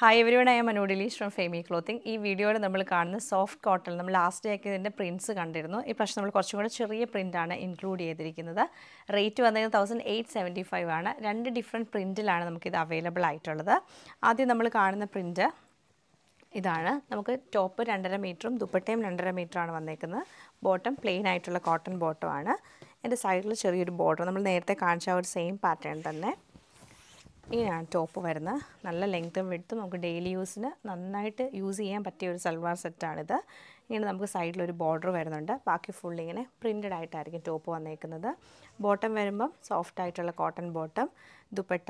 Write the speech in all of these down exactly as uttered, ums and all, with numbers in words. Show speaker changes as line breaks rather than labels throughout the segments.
Hi everyone, I am Anudilish from Fayme clothing. This video is about soft cotton. We last day we prints. This is a print included. The rate is one thousand eight hundred seventy-five. Two different prints are available. Now we see print. This is top two point five meter, dupatta two point five meter, bottom plain cotton bottom. And the side is a border. We have the same pattern. This is top വരുന്ന നല്ല ലെങ്ത്തും വിഡ്ത്തും നമുക്ക് daily യൂസിന് നന്നായിട്ട് use ചെയ്യാൻ പറ്റിയ ഒരു salwar set ആണ് ഇത്. ഇങ്ങനെ നമുക്ക് സൈഡിൽ ഒരു ബോർഡർ വരുന്നുണ്ട്. ബാക്കി ഫുൾ ഇങ്ങനെ പ്രിന്റഡ് ആയിട്ടായിരിക്കും ടോപ്പ് വന്നേക്കുന്നത്. ബോട്ടം വരുമ്പോൾ സോഫ്റ്റ് ആയിട്ടുള്ള കോട്ടൺ ബോട്ടം, ദുപ്പട്ട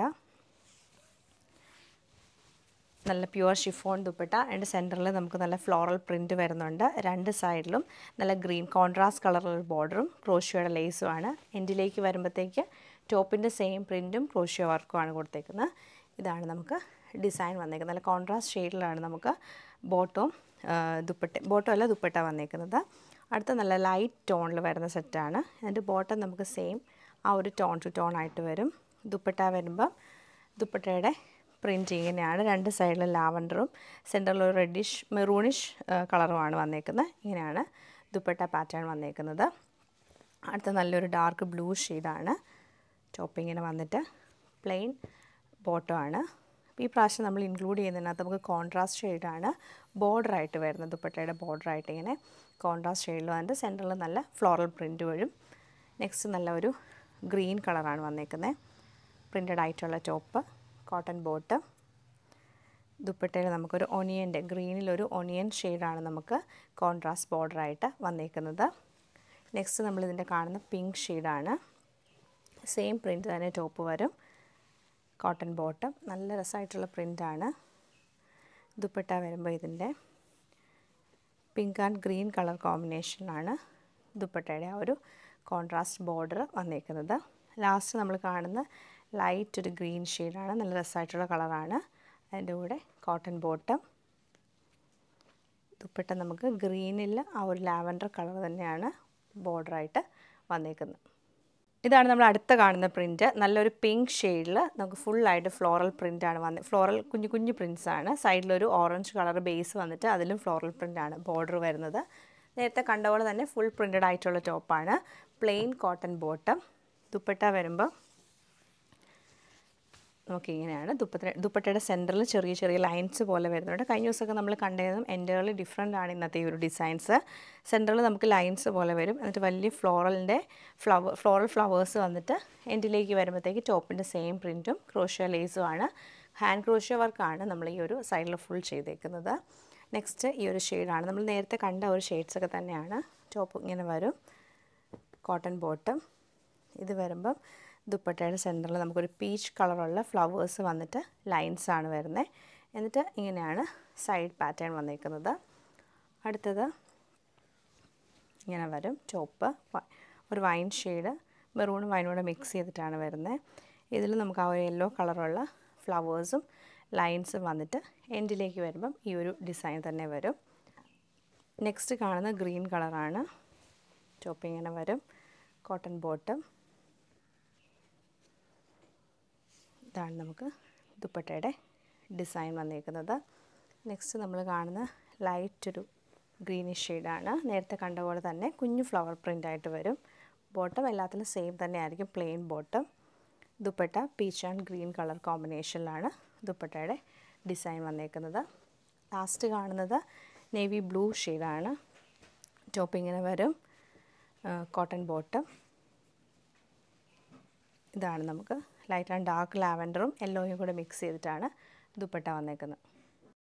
നല്ല പ്യുവർ ഷിഫോൺ ദുപ്പട്ട ആൻഡ് സെന്ററിൽ നമുക്ക് നല്ല ഫ്ലോറൽ പ്രിന്റ് വരുന്നുണ്ട്. രണ്ട് സൈഡിലും നല്ല ഗ്രീൻ കോൺട്രാസ്റ്റ് കളറുള്ള ബോർഡറും ക്രോഷിയോയുടെ ലേസും ആണ്. എൻഡിലേക്ക് വരുമ്പോഴത്തേക്ക് ടോപ്പിൻ്റെ സെയിം പ്രിൻറ്റും ക്രോഷിയോ വർക്കുമാണ് കൊടുത്തേക്കുന്നത്. ഇതാണ് നമുക്ക് ഡിസൈൻ വന്നേക്കുന്നത്. നല്ല കോൺട്രാസ്റ്റ് ഷെയ്ഡിലാണ് നമുക്ക് ബോട്ടവും ദുപ്പട്ട ബോട്ടം അല്ല ദുപ്പട്ട വന്നേക്കുന്നത്. അടുത്ത നല്ല ലൈറ്റ് ടോണിൽ വരുന്ന സെറ്റാണ്. അതിൻ്റെ ബോട്ടം നമുക്ക് സെയിം ആ ഒരു ടോൺ ടു ടോൺ ആയിട്ട് വരും. ദുപ്പട്ട വരുമ്പോൾ ദുപ്പട്ടയുടെ പ്രിൻറ്റ് ഇങ്ങനെയാണ്. രണ്ട് സൈഡിലും ലാവൻഡറും സെൻറ്ററിൽ ഒരു റെഡിഷ് മെറൂണിഷ് കളറുമാണ് വന്നേക്കുന്നത്. ഇങ്ങനെയാണ് ദുപ്പട്ട പാറ്റേൺ വന്നേക്കുന്നത്. അടുത്ത നല്ലൊരു ഡാർക്ക് ബ്ലൂ ഷെയ്ഡാണ്. ടോപ്പ് ഇങ്ങനെ വന്നിട്ട് പ്ലെയിൻ ബോട്ടം ആണ്. ഈ പ്രാവശ്യം നമ്മൾ ഇൻക്ലൂഡ് ചെയ്യുന്നതിനകത്ത് നമുക്ക് കോൺട്രാസ്റ്റ് ഷെയ്ഡാണ് ബോർഡറായിട്ട് വരുന്നത്. ദുപ്പട്ടയുടെ ബോർഡറായിട്ട് ഇങ്ങനെ കോൺട്രാസ്റ്റ് ഷെയ്ഡിലും അതിൻ്റെ സെൻറ്ററിൽ നല്ല ഫ്ലോറൽ പ്രിൻറ്റ് വരും. നെക്സ്റ്റ് നല്ല ഒരു ഗ്രീൻ കളറാണ് വന്നേക്കുന്നത്. പ്രിൻറ്റഡ് ആയിട്ടുള്ള ടോപ്പ്, കോട്ടൺ ബോട്ട്, ദുപ്പട്ടയിൽ നമുക്കൊരു ഒനിയൻ്റെ ഗ്രീനിലൊരു ഒനിയൻ ഷെയ്ഡാണ് നമുക്ക് കോൺട്രാസ്റ്റ് ബോർഡറായിട്ട് വന്നേക്കുന്നത്. നെക്സ്റ്റ് നമ്മളിതിൻ്റെ കാണുന്ന പിങ്ക് ഷെയ്ഡാണ്. സെയിം പ്രിൻറ്റ് തന്നെ ടോപ്പ് വരും. കോട്ടൺ ബോട്ടം നല്ല രസമായിട്ടുള്ള പ്രിൻ്റാണ്. ദുപ്പട്ട വരുമ്പോൾ ഇതിൻ്റെ പിങ്ക് ആൻഡ് ഗ്രീൻ കളർ കോമ്പിനേഷനാണ് ദുപ്പട്ടയുടെ ആ ഒരു കോൺട്രാസ്റ്റ് ബോർഡർ വന്നേക്കുന്നത്. ലാസ്റ്റ് നമ്മൾ കാണുന്ന ലൈറ്റ് ഒരു ഗ്രീൻ ഷെയ്ഡാണ്. നല്ല രസമായിട്ടുള്ള കളറാണ്. അതിൻ്റെ കൂടെ കോട്ടൺ ബോട്ടം, ദുപ്പട്ട നമുക്ക് ഗ്രീനിൽ ആ ഒരു ലാവൻഡർ കളർ തന്നെയാണ് ബോർഡറായിട്ട് വന്നേക്കുന്നത്. ഇതാണ് നമ്മൾ അടുത്ത കാണുന്ന പ്രിൻറ്റ്. നല്ലൊരു പിങ്ക് ഷെയ്ഡിൽ നമുക്ക് ഫുള്ളായിട്ട് ഫ്ലോറൽ പ്രിൻ്റാണ് വന്നത്. ഫ്ലോറൽ കുഞ്ഞു കുഞ്ഞു പ്രിൻറ്റ്സാണ്. സൈഡിലൊരു ഓറഞ്ച് കളർ ബേസ് വന്നിട്ട് അതിലും ഫ്ലോറൽ പ്രിൻ്റാണ് ബോർഡർ വരുന്നത്. നേരത്തെ കണ്ട പോലെ തന്നെ ഫുൾ പ്രിൻറ്റഡ് ആയിട്ടുള്ള ടോപ്പാണ്. പ്ലെയിൻ കോട്ടൺ ബോട്ടം, ദുപ്പട്ട വരുമ്പോൾ നമുക്കിങ്ങനെയാണ്. ദുപ്പട്ട ദുപ്പട്ടയുടെ സെൻറ്ററിൽ ചെറിയ ചെറിയ ലൈൻസ് പോലെ വരുന്നുണ്ട്. കഴിഞ്ഞ ദിവസമൊക്കെ നമ്മൾ കണ്ടതും എൻ്റേർലി ഡിഫറെൻ്റ് ആണ് ഇന്നത്തെ ഈ ഒരു ഡിസൈൻസ്. സെൻറ്ററിൽ നമുക്ക് ലൈൻസ് പോലെ വരും. എന്നിട്ട് വലിയ ഫ്ലോറലിൻ്റെ ഫ്ലവർ ഫ്ലോറൽ ഫ്ലവേഴ്സ് വന്നിട്ട് എൻഡിലേക്ക് വരുമ്പോഴത്തേക്ക് ടോപ്പിൻ്റെ സെയിം പ്രിൻറ്റും ക്രോഷ്യോ ലേസും ആണ്. ഹാൻഡ് ക്രോഷ്യോ വർക്കാണ് നമ്മൾ ഈ ഒരു സൈഡിൽ ഫുൾ ചെയ്തേക്കുന്നത്. നെക്സ്റ്റ് ഈ ഒരു ഷെയ്ഡാണ് നമ്മൾ നേരത്തെ കണ്ട ഒരു ഷെയ്ഡ്സൊക്കെ തന്നെയാണ്. ടോപ്പ് ഇങ്ങനെ വരും. കോട്ടൺ ബോട്ടം, ഇത് വരുമ്പം ദുപ്പട്ടയുടെ സെൻറ്ററിൽ നമുക്കൊരു പീച്ച് കളറുള്ള ഫ്ലവേഴ്സ് വന്നിട്ട് ലൈൻസാണ് വരുന്നത്. എന്നിട്ട് ഇങ്ങനെയാണ് സൈഡ് പാറ്റേൺ വന്നേക്കുന്നത്. അടുത്തത് ഇങ്ങനെ വരും. ടോപ്പ് ഒരു വൈൻ ഷെയ്ഡ് മെറൂണും വൈനോടെ മിക്സ് ചെയ്തിട്ടാണ് വരുന്നത്. ഇതിൽ നമുക്ക് ആ ഒരു യെല്ലോ കളറുള്ള ഫ്ലവേഴ്സും ലൈൻസും വന്നിട്ട് എൻഡിലേക്ക് വരുമ്പം ഈ ഒരു ഡിസൈൻ തന്നെ വരും. നെക്സ്റ്റ് കാണുന്ന ഗ്രീൻ കളറാണ്. ടോപ്പ് ഇങ്ങനെ വരും. കോട്ടൺ ബോട്ടം, ഇതാണ് നമുക്ക് ദുപ്പട്ടയുടെ ഡിസൈൻ വന്നേക്കുന്നത്. നെക്സ്റ്റ് നമ്മൾ കാണുന്ന ലൈറ്റ് ഒരു ഗ്രീനിഷ് ഷെയ്ഡാണ്. നേരത്തെ കണ്ട പോലെ തന്നെ കുഞ്ഞു ഫ്ലവർ പ്രിൻ്റായിട്ട് വരും. ബോട്ടം എല്ലാത്തിലും സെയിം തന്നെ ആയിരിക്കും, plain bottom. Dupatta peach and green colour കോമ്പിനേഷനിലാണ് ദുപ്പട്ടയുടെ ഡിസൈൻ വന്നേക്കുന്നത്. ലാസ്റ്റ് കാണുന്നത് നേവി ബ്ലൂ ഷെയ്ഡാണ്. ടോപ്പ് ഇങ്ങനെ വരും. കോട്ടൺ ബോട്ടം, ഇതാണ് നമുക്ക് ലൈറ്റ് ആൻഡ് ഡാർക്ക് ലാവൻഡറും യെല്ലോയും കൂടെ മിക്സ് ചെയ്തിട്ടാണ് ദുപ്പട്ട വന്നേക്കുന്നത്.